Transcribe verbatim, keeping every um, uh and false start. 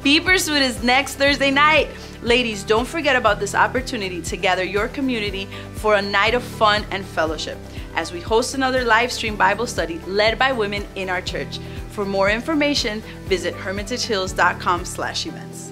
Be Pursued is next Thursday night. Ladies, don't forget about this opportunity to gather your community for a night of fun and fellowship as we host another live stream Bible study led by women in our church. For more information, visit hermitage hills dot com slash events.